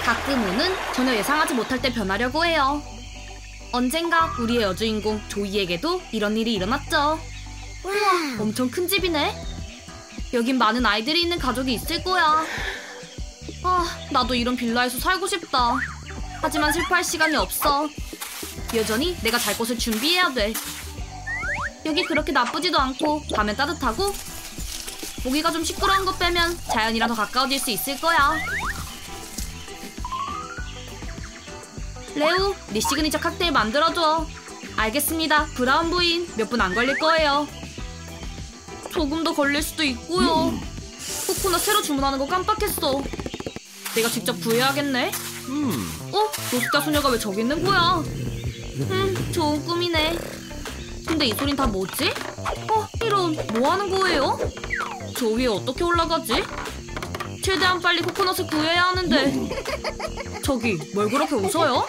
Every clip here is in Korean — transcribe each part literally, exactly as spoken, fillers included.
가끔 우는 전혀 예상하지 못할 때 변하려고 해요. 언젠가 우리의 여주인공 조이에게도 이런 일이 일어났죠. 우와, 엄청 큰 집이네. 여긴 많은 아이들이 있는 가족이 있을 거야. 아, 나도 이런 빌라에서 살고 싶다. 하지만 슬퍼할 시간이 없어. 여전히 내가 잘 곳을 준비해야 돼. 여기 그렇게 나쁘지도 않고 밤엔 따뜻하고 모기가 좀 시끄러운 것 빼면 자연이랑 더 가까워질 수 있을 거야. 레오, 네 시그니처 칵테일 만들어줘. 알겠습니다. 브라운 부인, 몇 분 안 걸릴 거예요. 조금 더 걸릴 수도 있고요. 코코넛 새로 주문하는 거 깜빡했어. 내가 직접 구해야겠네. 어? 노숙자 소녀가 왜 저기 있는 거야? 음, 좋은 꿈이네. 근데 이 소린 다 뭐지? 어, 이런, 뭐 하는 거예요? 저 위에 어떻게 올라가지? 최대한 빨리 코코넛을 구해야 하는데. 저기, 뭘 그렇게 웃어요?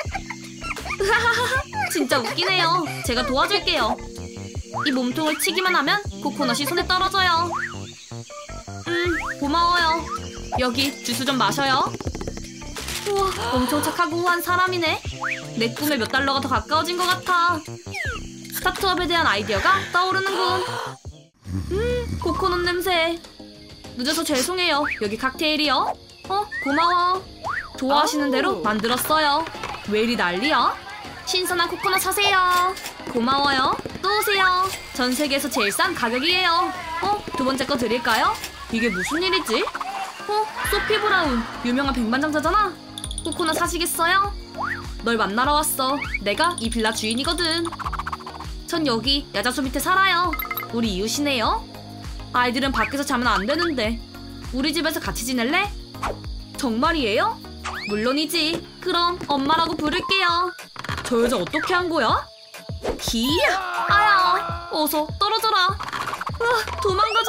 진짜 웃기네요. 제가 도와줄게요. 이 몸통을 치기만 하면 코코넛이 손에 떨어져요. 음, 고마워요. 여기 주스 좀 마셔요. 우와, 엄청 착하고 후한 사람이네. 내 꿈에 몇 달러가 더 가까워진 것 같아. 스타트업에 대한 아이디어가 떠오르는군. 음, 코코넛 냄새. 늦어서 죄송해요. 여기 칵테일이요. 어, 고마워. 좋아하시는 대로 만들었어요. 왜 이리 난리야? 신선한 코코넛 사세요. 고마워요. 또 오세요. 전 세계에서 제일 싼 가격이에요. 어, 두 번째 거 드릴까요? 이게 무슨 일이지? 어, 소피 브라운. 유명한 백만장자잖아. 코코넛 사시겠어요? 널 만나러 왔어. 내가 이 빌라 주인이거든. 전 여기 야자수 밑에 살아요. 우리 이웃이네요. 아이들은 밖에서 자면 안 되는데 우리 집에서 같이 지낼래? 정말이에요? 물론이지. 그럼 엄마라고 부를게요. 저 여자 어떻게 한 거야? 기야! 아야! 어서 떨어져라. 으아, 도망가자.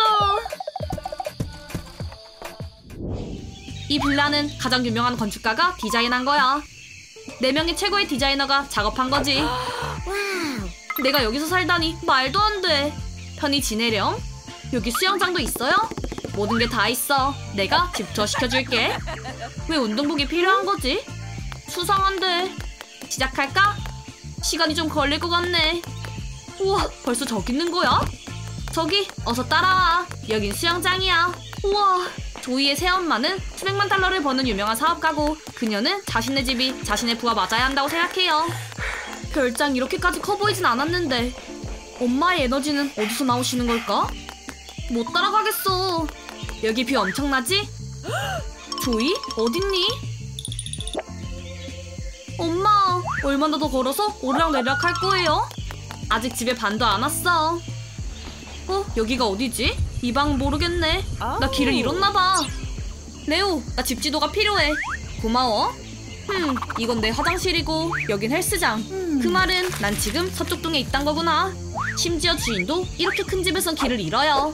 이 빌라는 가장 유명한 건축가가 디자인한 거야. 네 명의 최고의 디자이너가 작업한 거지. 내가 여기서 살다니 말도 안 돼. 편히 지내렴. 여기 수영장도 있어요? 모든 게 다 있어. 내가 집 투어 시켜줄게. 왜 운동복이 필요한 거지? 수상한데. 시작할까? 시간이 좀 걸릴 것 같네. 우와, 벌써 저기 있는 거야? 저기, 어서 따라와. 여긴 수영장이야. 우와, 조이의 새엄마는 수백만 달러를 버는 유명한 사업가고 그녀는 자신의 집이 자신의 부와 맞아야 한다고 생각해요. 별장 이렇게까지 커 보이진 않았는데 엄마의 에너지는 어디서 나오시는 걸까? 못 따라가겠어. 여기 뷰 엄청나지? 조이? 어딨니? 엄마, 얼마나 더 걸어서 오르락내리락 할 거예요? 아직 집에 반도 안 왔어. 어? 여기가 어디지? 이 방 모르겠네. 나 길을 잃었나 봐. 레오, 나 집 지도가 필요해. 고마워. 흠, 이건 내 화장실이고 여긴 헬스장. 음. 그 말은 난 지금 서쪽 동에 있단 거구나. 심지어 주인도 이렇게 큰 집에선 길을 잃어요.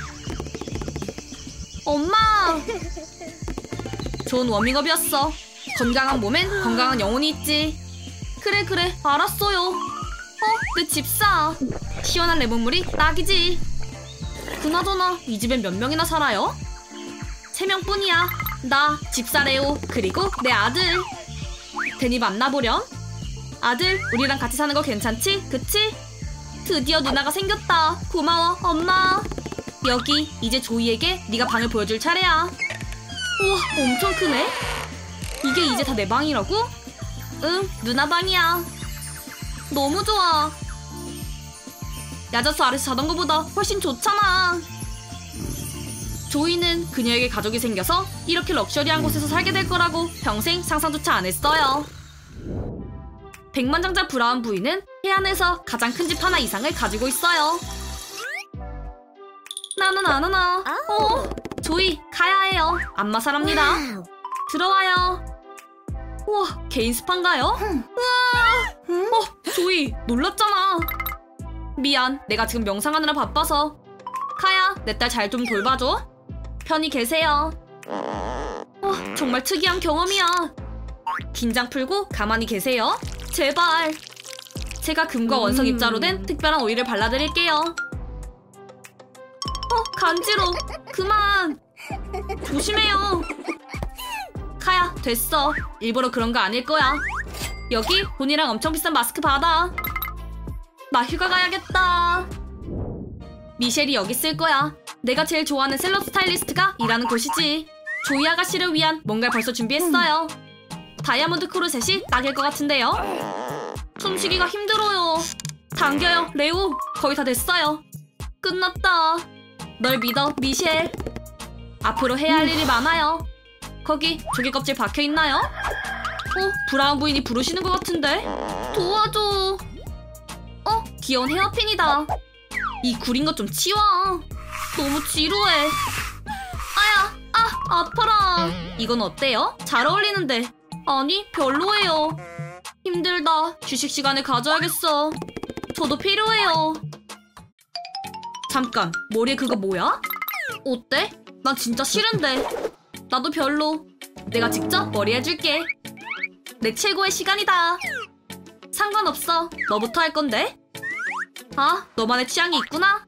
엄마! 좋은 워밍업이었어. 건강한 몸엔 건강한 영혼이 있지. 그래 그래, 알았어요. 어? 내 집사. 시원한 레몬물이 딱이지. 그나저나 이 집엔 몇 명이나 살아요? 세 명뿐이야. 나, 집사 레오, 그리고 내 아들. 괜히 만나보렴. 아들, 우리랑 같이 사는 거 괜찮지? 그치? 드디어 누나가 생겼다. 고마워, 엄마. 여기, 이제 조이에게 네가 방을 보여줄 차례야. 우와, 엄청 크네. 이게 이제 다 내 방이라고? 응, 누나 방이야. 너무 좋아. 야자수 아래서 자던 거보다 훨씬 좋잖아. 조이는 그녀에게 가족이 생겨서 이렇게 럭셔리한 곳에서 살게 될 거라고 평생 상상조차 안 했어요. 백만장자 브라운 부인은 해안에서 가장 큰 집 하나 이상을 가지고 있어요. 나는 안 하나. 어, 조이, 가야 해요. 안마사랍니다. 들어와요. 우와, 개인 스파인가요? 우와! 어, 조이, 놀랐잖아. 미안, 내가 지금 명상하느라 바빠서. 카야, 내 딸 잘 좀 돌봐줘. 편히 계세요. 어, 정말 특이한 경험이야. 긴장 풀고 가만히 계세요. 제발. 제가 금과 원석 입자로 된 특별한 오일을 발라드릴게요. 어, 간지러. 그만. 조심해요. 카야, 됐어. 일부러 그런 거 아닐 거야. 여기 돈이랑 엄청 비싼 마스크 받아. 나 휴가 가야겠다. 미셸이 여기 쓸 거야. 내가 제일 좋아하는 셀럽 스타일리스트가 일하는 곳이지. 조이 아가씨를 위한 뭔가를 벌써 준비했어요. 다이아몬드 크루셋이 딱일 것 같은데요. 숨쉬기가 힘들어요. 당겨요, 레오. 거의 다 됐어요. 끝났다. 널 믿어, 미셸. 앞으로 해야 할 일이 많아요. 거기 조개 껍질 박혀있나요? 어? 브라운 부인이 부르시는 것 같은데? 도와줘. 어? 귀여운 헤어핀이다. 이 구린 것 좀 치워. 너무 지루해. 아야! 아! 아파라. 이건 어때요? 잘 어울리는데. 아니, 별로예요. 힘들다. 휴식 시간을 가져야겠어. 저도 필요해요. 잠깐, 머리에 그거 뭐야? 어때? 난 진짜 싫은데. 나도 별로. 내가 직접 머리 해줄게. 내 최고의 시간이다. 상관없어. 너부터 할 건데. 아, 너만의 취향이 있구나.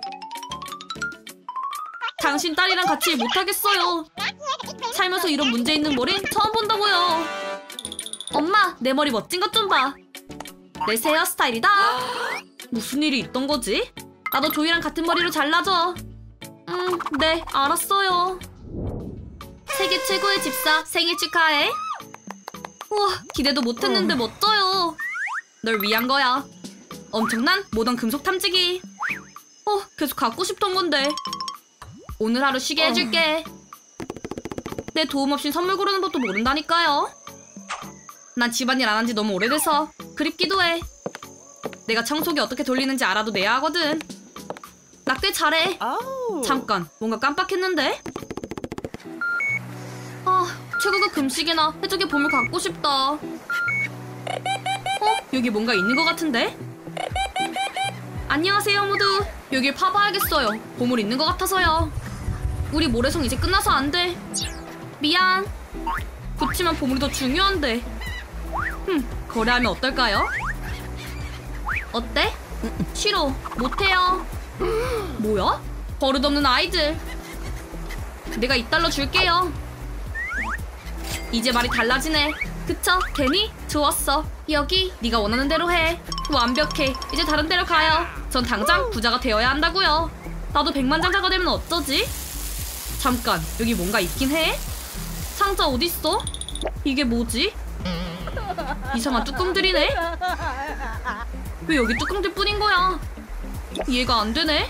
당신 딸이랑 같이 못하겠어요. 살면서 이런 문제 있는 머리 처음 본다고요. 엄마, 내 머리 멋진 것 좀 봐. 내 새 헤어스타일이다. 무슨 일이 있던 거지? 나도 조이랑 같은 머리로 잘라줘. 음, 네, 알았어요. 세계 최고의 집사, 생일 축하해. 우와, 기대도 못했는데 멋져요. 널 위한 거야. 엄청난 모던 금속 탐지기. 어, 계속 갖고 싶던 건데. 오늘 하루 쉬게 해줄게. 내 도움 없인 선물 고르는 것도 모른다니까요. 난 집안일 안 한 지 너무 오래돼서 그립기도 해. 내가 청소기 어떻게 돌리는지 알아도 내야 하거든. 나 꽤 잘해. 잠깐, 뭔가 깜빡했는데? 아, 최고급 금식이나 해적의 보물 갖고 싶다. 어? 여기 뭔가 있는 것 같은데? 안녕하세요, 모두. 여길 파봐야겠어요. 보물 있는 것 같아서요. 우리 모래성 이제 끝나서 안 돼. 미안. 그치만 보물이 더 중요한데. 흠, 거래하면 어떨까요? 어때? 싫어, 못해요. 뭐야? 버릇없는 아이들. 내가 이 달러 줄게요. 이제 말이 달라지네. 그쵸? 괜히? 좋았어. 여기 네가 원하는 대로 해. 완벽해. 이제 다른 데로 가요. 전 당장 부자가 되어야 한다고요. 나도 백만장자가 되면 어쩌지? 잠깐, 여기 뭔가 있긴 해? 상자 어딨어? 이게 뭐지? 이상한 뚜껑들이네? 왜 여기 뚜껑들 뿐인 거야? 이해가 안 되네?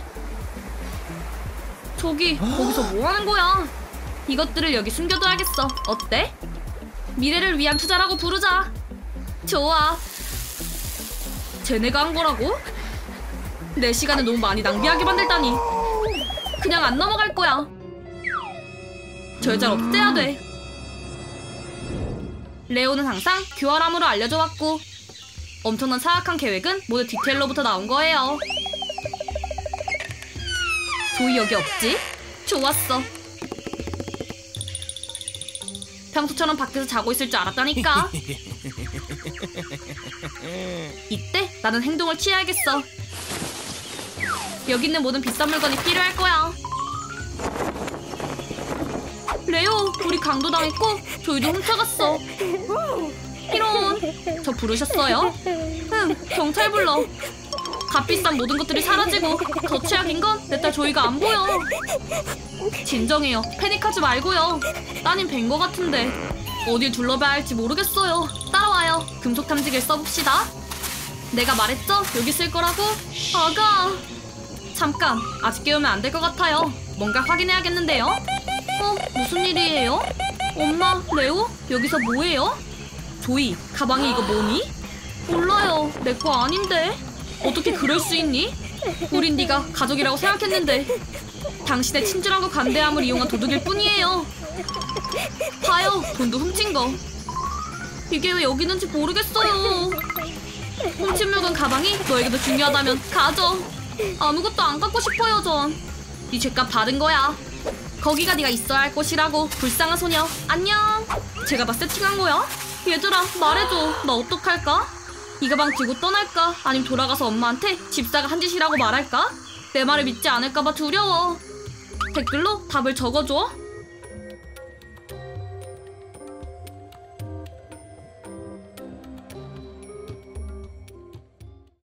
저기, 거기서 뭐 하는 거야? 이것들을 여기 숨겨둬야겠어. 어때? 미래를 위한 투자라고 부르자. 좋아. 쟤네가 한 거라고? 내 시간을 너무 많이 낭비하게 만들다니. 그냥 안 넘어갈 거야. 저 여자를 없애야 돼. 레오는 항상 교활함으로 알려져 왔고 엄청난 사악한 계획은 모두 디테일로부터 나온 거예요. 조이 여기 없지? 좋았어. 평소처럼 밖에서 자고 있을 줄 알았다니까. 이때 나는 행동을 취해야겠어. 여기 있는 모든 비싼 물건이 필요할 거야. 레오, 우리 강도당했고 조이도 훔쳐갔어. 이런, 저 부르셨어요? 응, 경찰 불러. 값비싼 모든 것들이 사라지고 더 최악인 건 내 딸 조이가 안 보여. 진정해요. 패닉하지 말고요. 따님 뵌 거 같은데 어딜 둘러봐야 할지 모르겠어요. 따라와요. 금속 탐지기를 써봅시다. 내가 말했죠? 여기 쓸 거라고? 아가. 잠깐, 아직 깨우면 안 될 것 같아요. 뭔가 확인해야겠는데요? 어? 무슨 일이에요? 엄마, 레오? 여기서 뭐해요? 조이, 가방에 이거 뭐니? 몰라요. 내 거 아닌데. 어떻게 그럴 수 있니? 우린 네가 가족이라고 생각했는데 당신의 친절하고 간대함을 이용한 도둑일 뿐이에요. 봐요, 돈도 훔친 거. 이게 왜 여기 있는지 모르겠어요. 훔친 물건 가방이 너에게도 중요하다면 가져. 아무것도 안 갖고 싶어요, 전. 네 죗값 받은 거야. 거기가 네가 있어야 할 곳이라고. 불쌍한 소녀. 안녕. 제가 다 세팅한 거야? 얘들아, 말해줘. 나 어떡할까? 이 가방 들고 떠날까? 아니면 돌아가서 엄마한테 집사가 한 짓이라고 말할까? 내 말을 믿지 않을까봐 두려워. 댓글로 답을 적어줘.